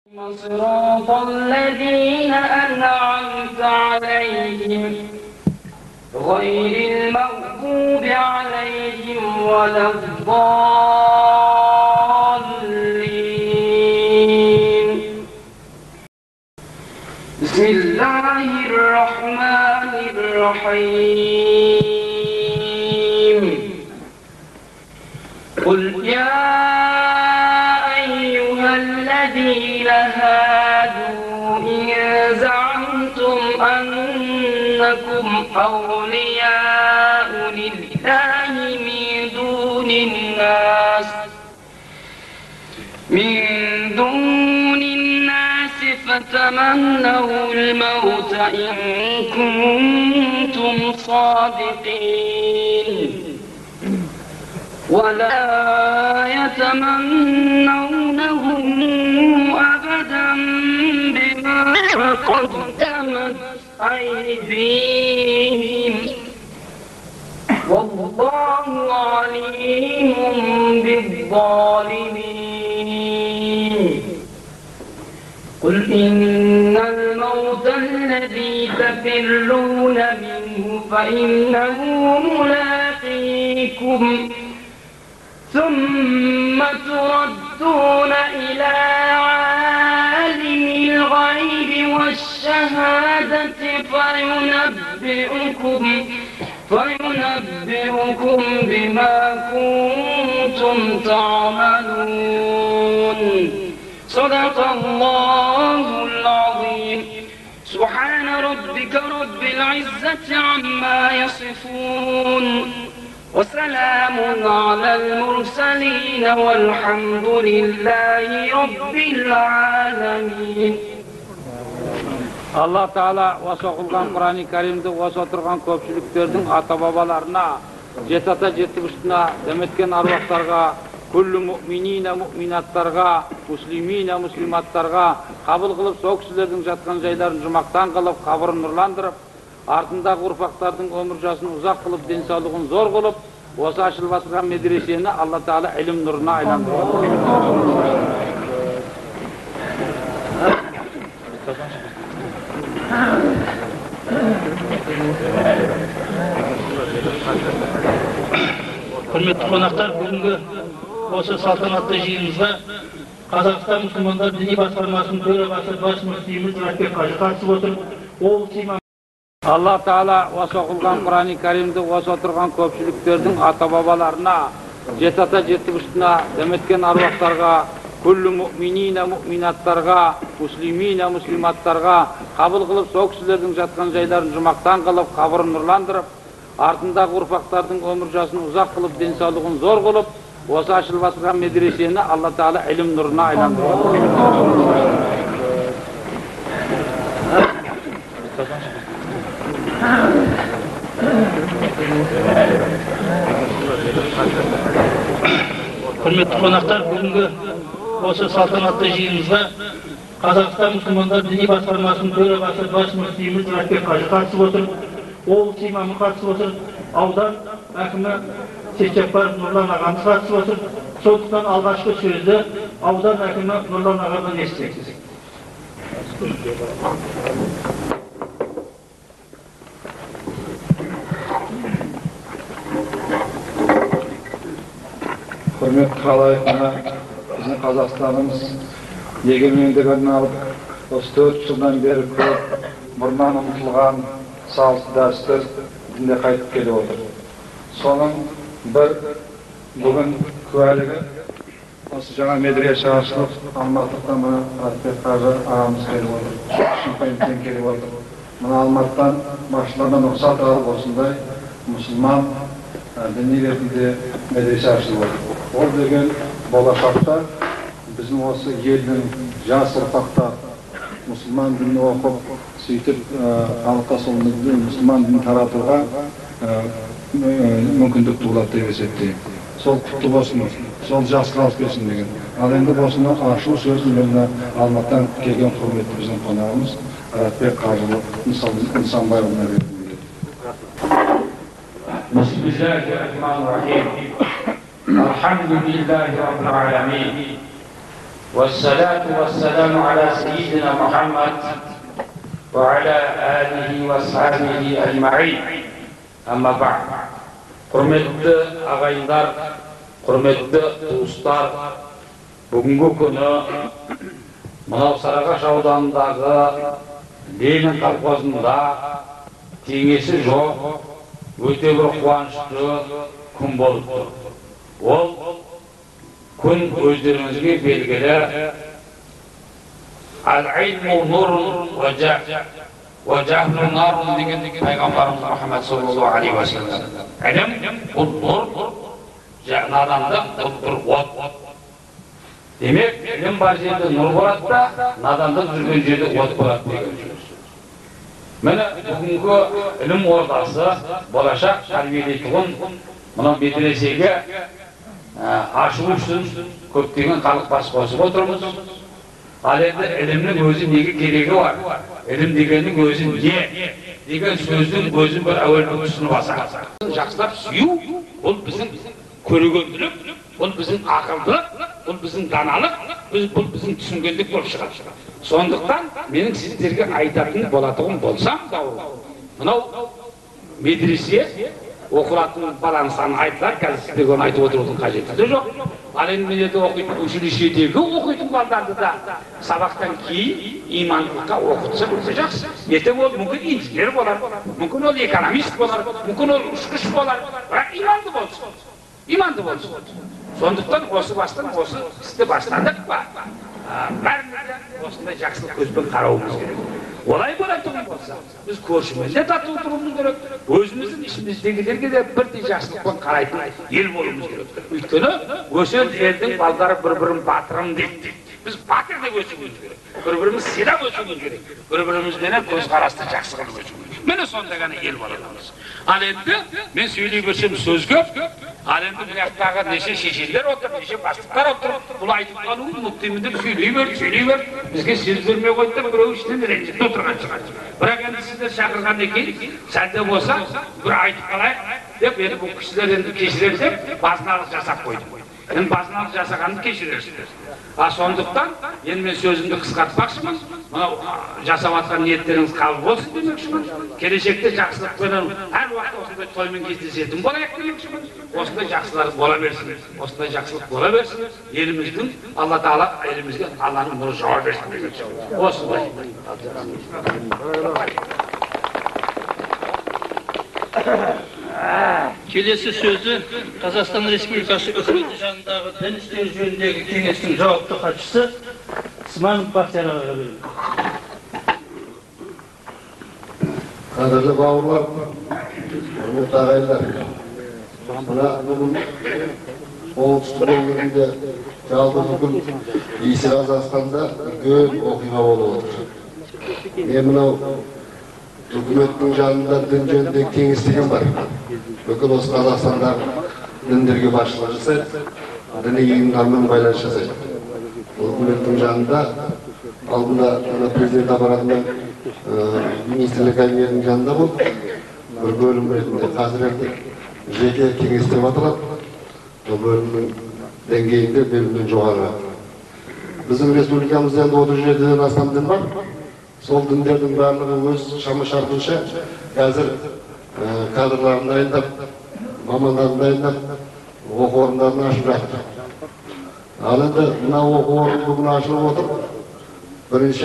صراط الذين أنعمت عليهم غير المغضوب عليهم ولا الضالين. بسم الله الرحمن الرحيم. قل يا أيها الذين هادوا إن زعمتم أنكم أولياء لله من دون الناس فتمنوا الموت إن كنتم صادقين ولا يتمنونه أبدا بما قدمت أيديهم والله عليم بالظالمين. قل إن الموت الذي تفرون منه فإنه ملاقيكم ثم تردون إلى عالم الغيب والشهادة فينبئكم بما كنتم تعملون. صدق الله العظيم. سبحان ربك رب العزة عما يصفون وسلام على المرسلين والحمد لله رب العالمين. Allah Teala vasa kılgan Kur'an-ı Kerim'de vasa oturgan köpçülüklerдің ata-babalarına, jet-ata jetibişine, demetken arvaqtarga, kullu mu'minine mu'minattarga, muslimine muslimattarga, kabul kılıp soğukçilerдің жатқан жайларын жұмақтан kılıp, kabırın nurlandırıp, артындағы ұрпақтардың өмір жасын ұзақ қылып, денсаулығын зор қылып, осы ашылып асырған медресені Алла Тағала ілім нұрына айландырып. Құрметті қонақтар, бүгінгі осы салтанатты жиынымызға Қазақстан мұсылмандар діни басқармасының төрағасы бас мүфтиіміз Мұратбек қажы қатысып отыр. Ол Allah Teala vasa kılgan Kur'an-ı Kerim'de vasa oturgan köpçülüklerдің ata-babalarına, jet-ata jetibişine, demetken arvaqtarga, kullu mu'minine mu'minattarga, muslimine muslimattarga, kabul kılıp soğukçilerдің жатқан жайларын жұмақтан kılıp, kabırın nurlandırıp, артындағы ұрпақтардың өмір жасын ұзақ қылып, денсаулығын зор қылып, осы ашылып асырған медресені Алла Тағала ілім нұрына айландырып. Құрметті қонақтар, бүгінгі осы салтанатты жиынымызға Қазақстан мұсылмандар діни басқармасының төрағасы бас мүфтиіміз Мұратбек қажы қатысып отыр. Ол имамы қатысып отыр. Аудан әкімі Сейтжаппаров Нұрлан ағамыз қатысып отыр. Сондықтан алғашқы сөзді аудан әкімі Нұрлан ағамыздан естейік. Құрметті халайыққа, біздің Қазақстанымыз егемендігін алып, осы 4 жылдан бері көп бұрыннан ұмытылған салт дәстүр дінде қайтып келіп отыр. Соның бір бүгін куәлігі осы жаңа медресе ашылып, Алматыдан мына Мұратбек қажы ағамыз келіп отыр. Шымкенттен келіп отыр. Мына Алматыдан басшылардан рұқсат алып осындай мұсылман діни ретінде медресе ашылып отыр. Ол деген болашақта біздің осы елдің жас ұрпақтар мұсылман дінін оқып, сөйтіп халыққа сол мұсылман дінін таратуға мүмкіндік туылады деп есептеймін. Сол құтты болсын, сол жасқа алып келсін деген. Ал енді осыны ашу сөзін мына Алматыдан келген құрметті біздің қонағымыз Мұратбек қажы Нысанбайұлына бердім. Bismillahirrahmanirrahim. Elhamdülillahi Rabbil alemin. والصلاة والسلام على سيدنا محمد وعلى آله وصحبه أجمعين. أما بعد. Құрметті ағайындар, құрметті туыстар, бүгінгі күні мынау Сарыағаш ауданындағы Ленин колхозында теңесі жоқ, өте бір қуанышты күн болып тұр. Ол күн өздеріңізге белгілі «Ал-илму нурун ва жахлу нарун» деген пайғамбарымыз Мұхаммад саллаллаху алейхи ва саллям. Ілім бұл нұр, надандық бұл бір от. Демек, ілім бар жерде нұр болады да, надандық жүрген жерде от болады деген сөз. Міне бүгінгі ілім ордасы болашақ тәрбиелейтұғын мына медресеге ашу үшін көптеген халық бас қосып отырмыз. Ал енді ілімнің өзі неге керегі бар? Ілім дегеннің өзі не? Деген сөздің өзін бір әуелгі түсініп алсақ. Жақсылап сүю, бұл біздің көрегенділік, бұл біздің ақылдылық, бұл біздің даналық, бұл біздің түсінгендік болып шығады. Сондықтан менің сіздерге айтатын болатығым болсам, мынау медресе оқылатын баланың саны айтылар, қазір сіздерге оны айтып отырудың қажеті жоқ. Ал енді мен оқитын училищедегі оқитын балдарды да сабақтан кейін имандылыққа оқытса өте жақсы. Ертең ол мүмкін инженер болар, мүмкін ол экономист болар, мүмкін ол ұшқыш болар, бірақ иманды болсын. Иманды болсын. Сондықтан осы бастан осы істі бастадық па? Бәрімізде осындай жақсылық көзбен қарауымыз керек. Олай болатұғын болса, біз көршімізде тату отыруымыз керек, өзіміздің ішіміздегілерге де бірдей жақсылықпен қарайтын ел болуымыз керек. Өйткені өсер елдің балдары бір-бірін батырым дейді. Біз батыр деп өсуіміз керек. Бір-біріміз сыйлап өсуіміз керек. Бір-бірімізбенен көзқарасты жақсы қылып өсуіміз керек. Міне сонда ғана ел боламыз. Ал енді мен сөйлей берсем сөз көп. Ал енді бұл жақтағы неше шешелер отыр, неше бастықтар отыр. Бұл айтып қалуы мұқтимын деп сөйлей бер. Бізге сөз бермей қойды да біреу ішінен ренжітіп отырған шығар. Бірақ енді сіздер шақырғаннан кейін сәлде болса бір айтып қалайық деп енді бұл кісілер енді кешірер деп базыналық жасап қойдым. Енді базыналық жасағанды кешірерсіздер. Сондықтан енді мен сөзімді қысқартпақшымын. Мынау жасап атқан ниеттеріңіз қабыл болсын демекшімін. Келешекте жақсылықпенен әр уақытта осындай тоймен кездесетін болайық демекшімін. Осындай жақсылық бола берсін. Осындай жақсылық бола берсін. Еліміздің Алла Тағала елімізге Алланың нұры жауа берсін демекшімін. Осындай. Келесі сөзі Қазақстан Республикасы үкіметі жанындағы дін істері жөніндегі кеңестің жауапты хатшысы Сманов Бақтияр ағаға беріледі. Қадірлі бауырлар, құрметті ағайындар, бүгін оңтүстік өңірінде жалпы бүкіл исі Қазақстанда үлкен оқиға болып отыр. Мен мынау үкіметтің жанында дін жөніндегі кеңес деген бар. Бүкіл осы Қазақстандағы діндерге басшылық жасайды, діни ұйымдармен байланыс жасайды. Үкіметтің жанында алдында президент аппаратының министрлік кабинетінің жанында болып, бір бөлім ретінде қазір енді жеке кеңес деп аталады. Бұл бөлімнің деңгейінде бөлімнен жоғары. Біздің республикамызда енді 37-ден астам дін бар. Сол діндердің барлығы өз шама-шарқынша қазір кадрларын дайындап, мамандарын дайындап, оқу орындарын ашып жатыр. Ал енді мына оқу орны бүгін ашылып отыр. Бірінші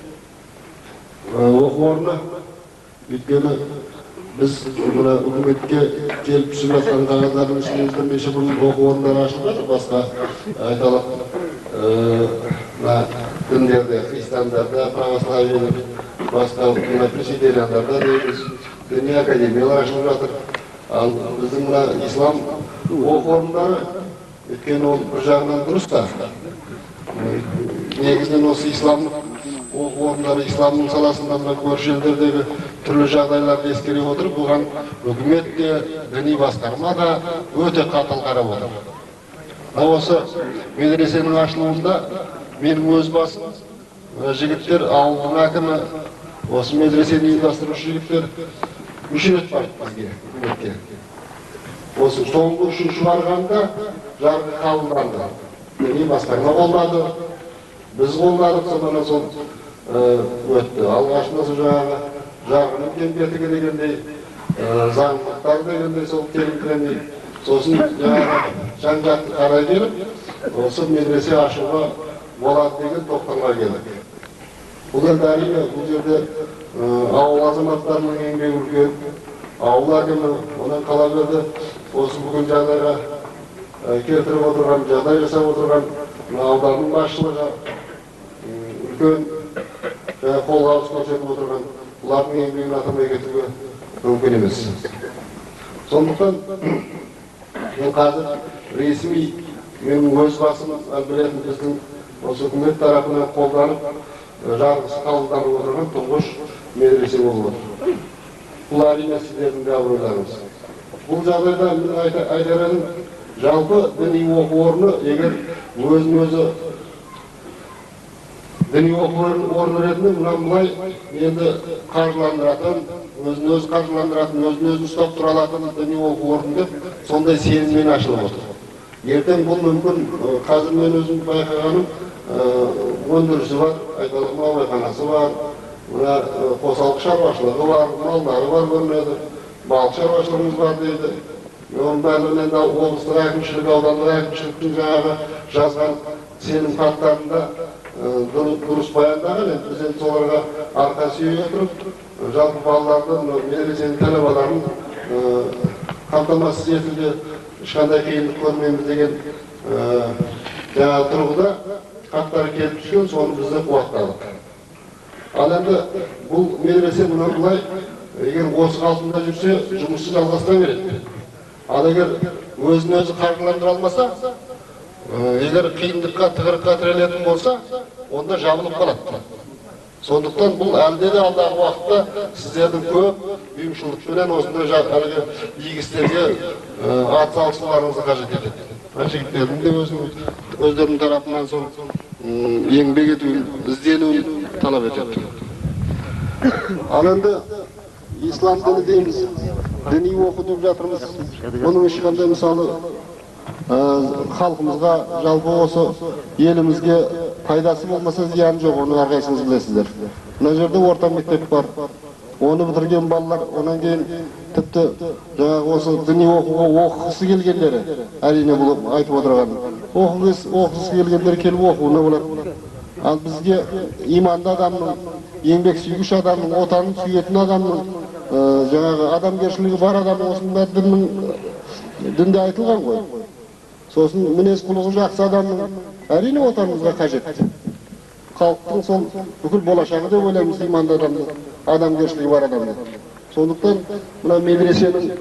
оқу орны, өйткені біз үкіметке келіп түсіп жатқан қағаздардың ішінде бірнеше бұрын оқу орындары ашылып жатыр. Басқа айталық діндерде, христиандарда, православиялық, басқа пресвитериандарда діни академиялар ашылып жатыр. Ал біздің ислам оқу орындары, өйткені ол бір жағынан дұрыс та. Негізінен осы исламдық оқу орындары исламның саласында көрші елдердегі түрлі жағдайларды ескере отырып, бұған үкімет те, діни басқарма да өте қатал қарап отыр. Осы медресенің ашылуында менің өз басым, жігіттер, ауылдың әкімі, осы медресені ұйымдастырушы жігіттер үш рет барды бізге, үкіметке. Осы соңғы үшінші барғанда жарғы қабылданды. Діни басқарма қолдады, Біз қолданып сонан сол өтті. Алғашында сол жаңағы жарғының кембеті дегендей, заңдылықтар дегендей сол келіңкіремей, сосын жаңағы жан-жақты қарай келіп, осы медресе ашуға болады деген тоқтамға келдік. Бұл енді әрине бұл жерде ауыл азаматтарының еңбегі үлкен, ауыл әкімі онан қала берді осы бүгін жағдайға келтіріп отырған, жағдай жасап отырған ауданның басшылығы үлкен қолғабыс көрсетіп отырған, бұлардың еңбегін атамай кетуге мүмкін емес. Сондықтан мен қазір ресми менің өз басым білетін біздің осы үкімет тарапынан қолданып жарғысы қабылданып отырған тұңғыш медресе болып отыр. Бұл әрине сіздердің де абыройларыңыз. Бұл жағдайда мен айтар едім, жалпы діни оқу орны егер өзін-өзі діни оқу орны ретінде мынау былай енді қаржыландыратын, өзін-өзі қаржыландыратын, өзін-өзі ұстап тұра алатын діни оқу орны деп сондай сеніммен ашылып отыр. Ертең бұл мүмкін қазір мен өзім байқағаным өндірісі бар, айталық наубайханасы бар, қосалқы шаруашылығы бар, малдары бар көрінеді, балық шаруашылығымыз бар дейді. Оның бәрін енді облыстық әкімшілік, аудандық әкімшіліктің жаңағы жазған сенім хаттарында дұрыс баяндаған. Біз енді соларға арқа сүйей отырып, жалпы балалардың медресенің талабаларын қамтамасыз етуде ешқандай қиындық көрмейміз деген жаңағы тұрғыда хаттары келіп түскен, соны біз де қуаттадық. Ал енді бұл медресе мұнан былай егер осы қалпында жүрсе, жұмысы жалғастыра береді. Ал егер өзін-өзі қаржыландыра алмаса, егер қиындыққа, тығырыққа тірелетін болса, онда жабылып қалады. Сондықтан бұл әлде де алдағы уақытта сіздердің көп ұйымшылдықпен осындай әлгі игі істерге атсалысуларыңызды қажет етеді. Жігіттердің де өздерінің тарапынан сол еңбек етуін, ізденуін талап етеді. Ал енді ислам діні дейміз, діни оқытып жатырмыз. Бұның ешқандай мысалы халқымызға, жалпы осы елімізге пайдасы болмаса зияны жоқ, оны әрқайсыңыз білесіздер. Мына жерде орта мектеп бар. Оны бітірген балалар, онан кейін тіпті жаңағы осы діни оқуға оқығысы келгендері, әрине бұл айтып отырған. Оқығысы келгендер келіп оқуына болады. Ал бізге иманды адамның, еңбек сүйгіш адамның, отанын сүйетін адамның, жаңағы адамгершілігі бар адамның осының бәрі дінде айтылған ғой. Сосын мінез құлығы жақсы адамның әрине отанымызға қажет. Халықтың сол бүкіл болашағы деп ойлаймыз иманды адамның, адамгершілігі бар адамның. Сондықтан мына медресенің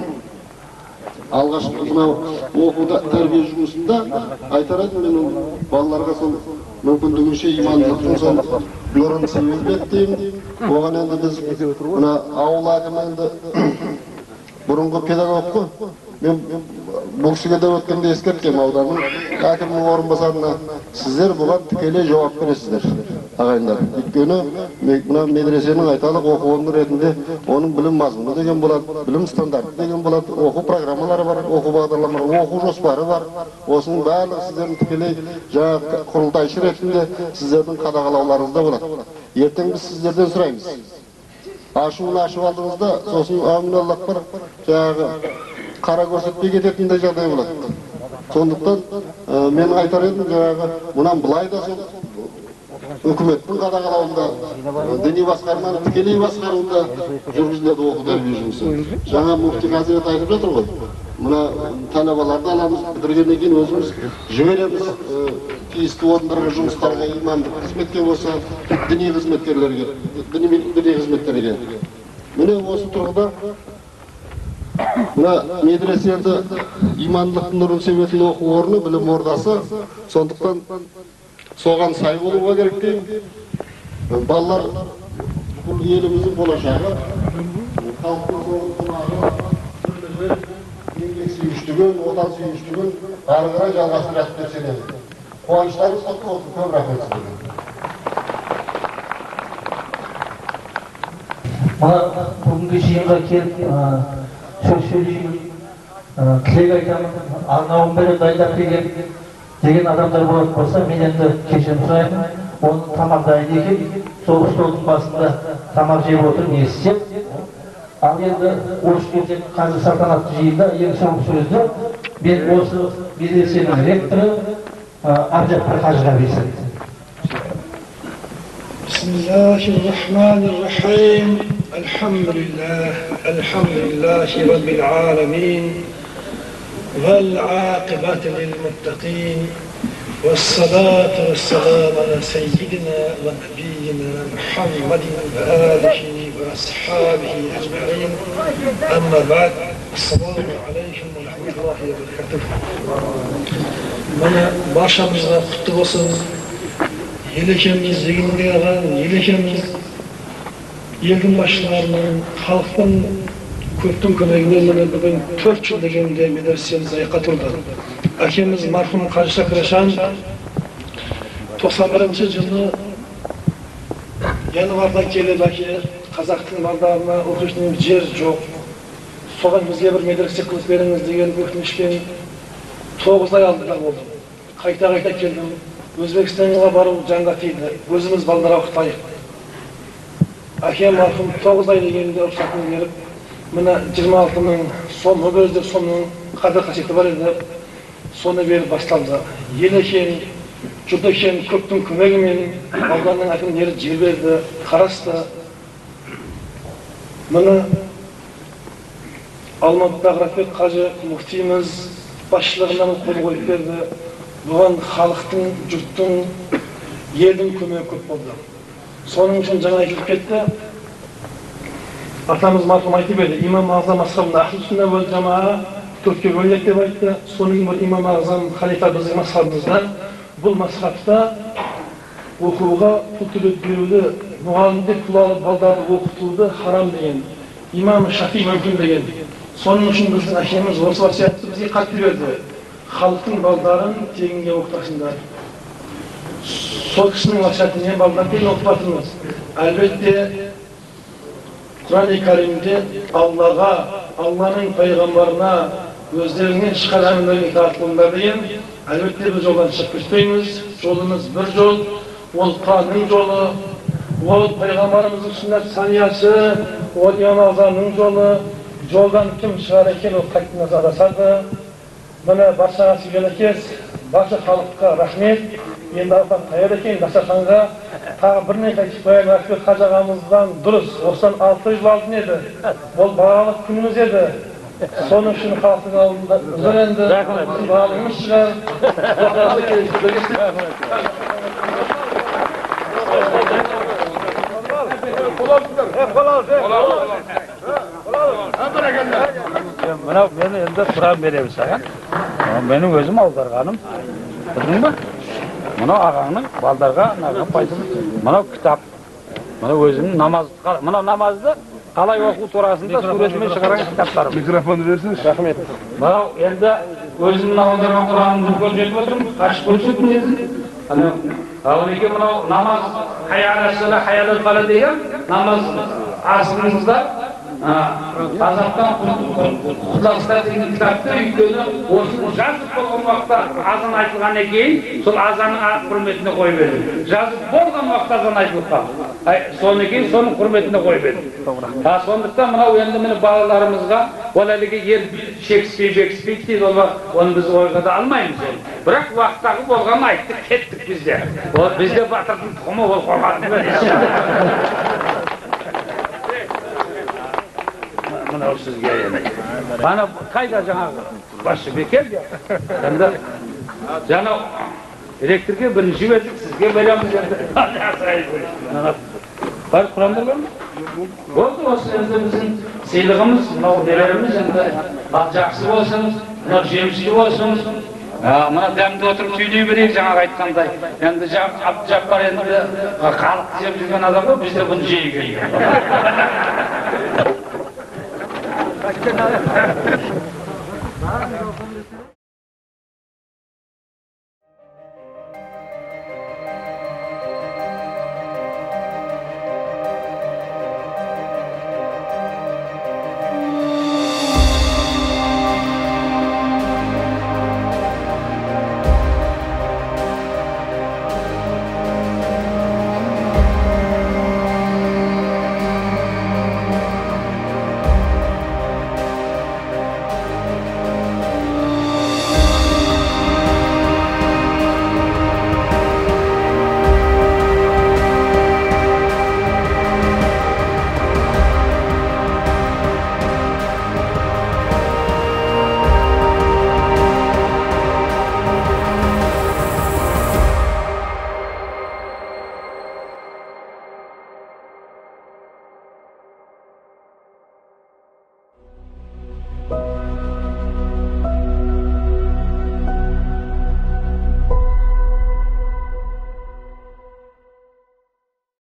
алғашқы мынау оқуда тәрбие жұмысында айтар едім мен балаларға сол мүмкіндігінше имандылықтың сол нұрын себеп деймін. Оған енді біз мына ауыл әкімі енді бұрынғы педагог қой. Мен бұл кісіге де өткенде ескерткем ауданның әкімнің орынбасарына, сіздер бұған тікелей жауап бересіздер, ағайындар. Өйткені мына медресенің айталық оқу орны ретінде оның білім мазмұны деген болады, білім стандарты деген болады, оқу программалары бар, оқу бағдарламалары, оқу жоспары бар. Осының барлығы сіздердің тікелей жаңағы құрылтайшы ретінде сіздердің қадағалауларыңызда болады. Ертең біз сіздерден сұраймыз. Ашуын ашып алдыңызда, сосын амин-аллах бар, жаңағы қара көрсетпей кететіндей жағдай болады. Сондықтан мен айтар едім, жаңағы мұнан былай да сол үкіметтің қадағалауында, діни басқарманың тікелей басқаруында жүргізіледі оқу тәрбие жұмысы. Жаңа муфти Хазірет айтып жатыр ғой. Мына талабаларды аламыз, бітіргеннен кейін өзіміз жібереміз тиісті орындарға, жұмыстарға, имандық қызметке болса, діни қызметкерлерге, діни қызметтерге. Міне осы тұрғыда мына медресе енді имандылықтың нұрын себетін оқу орны, білім ордасы. Сондықтан соған сай болуға керек деймін. Балалар бұл еліміздің болашағы, халықтың қонағы, еңбек сүйгіштігін, отан сүйгіштігін ары қарай жалғастырады деп сенемін. Қуаныштарыңыз құтты болсын. Көп рахмет сіздерге. Мына бүгінгі жиынға келіп сөз сөйлеймін, тілек айтамын. Арнауын бері дайындап келген деген адамдар болатын болса, мен енді кешірім сұраймын. Оның тамақ дайын екен, сол столдың басында тамақ жеп отырып естісем. Ал енді осы кезде қазір салтанатты жиында ең соңғы сөзді мен осы медресенің ректоры Абжаппар қажыға берсем. Бисмиллахир-рахманир-рахим. Elhamdülillahi Rabbil alemin. Vel aqibatu lil muttaqin. والصلاة والسلام على سيدنا ونبينا محمد وآله وأصحابه أجمعين. أما بعد السلام عليكم ورحمة الله وبركاته. Bana başımızda kutlu olsun. Yelekemiz, zeyinliğe yelekemiz, елдің başlarının, halkın көптің көмегімен бүгін 4 yıl degende medresemiz ayakta turdu. Akemiz marhum Qazı Şakiraşan 91-жылы yanvardan kelip Қазақтың балдарына оқушының жер жоқ. Соған бізге бір медресе қылып беріңіз деген өтінішпен 9 ай алдыда болдым. Қайта келдім. Өзбекстанға бару жанға тиді. Өзіміз балдарға оқытайық. Әкем марқұм 9 ай дегенде рұқсатын беріп, мына 26 мың сом, өгіздік сомның қадір қасиеті бар еді. Соны беріп басталды. Елекең, жұрдекең көптің көмегімен ауданның әкімдері жер берді, қарасты. Мұны Алматыдағы Рахмет Қажы мұфтиміз басшылығынан қол қойып берді. Бұған халықтың, жұрттың, елдің көмегі көп болды. Соның үшін жаңа айтылып кетті. Атамыз марқұм айтып еді, имам Ағзам асхабында ахл сүнна вәл жамаа 4-ке бөлінеді деп айтты. Соның бір имам Ағзам халифа біздің масхабымызда бұл масхабта оқуға пұл төлеп беруді, мұғалімде пұл алып балдарды оқытуды харам деген, имам Шафи мүмкін деген. Соның үшін біздің әкеміз осы васиятты бізге қатты берді. Халықтың балдарын тегінге оқытасыңдар. Сол кісінің васиятымен балдарын тегін оқытатынбыз. Әлбетте Құран-ы Каримде Аллаға, Алланың пайғамбарына өздеріңнен шыққан әмірлерге итаат қылыңдар деген. Әлбетте біз жолдан шығып кетпейміз. Жолымыз бір жол, ол Құранның жолы, ол пайғамбарымыздың сүннат саниясы, ол имам Ағзамның жолы. Жолдан кім шығар екен, ол қайтып адасады. Мына баршаға сүйгенекез, барша халыққа рахмет. Енді алған қайыр екен, дастарханға тағы бірнеше айтып қояйын. Рахмет Қажы ағамыздан дұрыс, осыдан 6 жыл алдын еді. Ол балалық күніміз еді. Соның үшін халықтың алдында ұзыр енді, балығымыз шығар. Mına beni elde Kur'an verelim sana. Benim özüm aldarğanım. Bildin mi? Mına ağanın baldarga faydalı. Mına kitap. Mına özümün namazı. Mına namazda qalay оқу турасында суретімен шығарған кітаптарым. Микрофон берсеңіз. Рахмет. Мына енді өзімнің аударған Құранымды көрсетіп отырмын. Ашып көрсеттім еді. Ал екен мынау намаз хайяласыла хайялал қала деген намаз асырыңыздар. Қазақтан құтыластар деген кітапты өйткені осыны жазып болған уақытта азан айтылғаннан кейін сол азанның құрметіне қойып едім. Жазып болған уақытта азан айтылған. Соны кейін соның құрметіне қойып едім. Сондықтан мынау енді міне балаларымызға ол әліге ер шекіспей дейді, оны біз ойға да алмаймыз. Бірақ уақыттағы болғанын айттық, кеттік бізде. Бізде батырдың тұқымы ол қорғатып Mına sizge yani. Bana kayda жаңағы başı bekер de. Şimdi жаңа elektrik'e birinci verdik, sizge veremiz yani. Var Kur'an'da var mı? Oldu olsun yani bizim seyliğimiz, nelerimiz yani жақсы olsun, жемісli olsun. Mına demde oturup söyley vereyim жаңағы айтқандай. Енді Abdüjabbar енді халық жеп жүрген адам ғой, biz de bunu жей келген.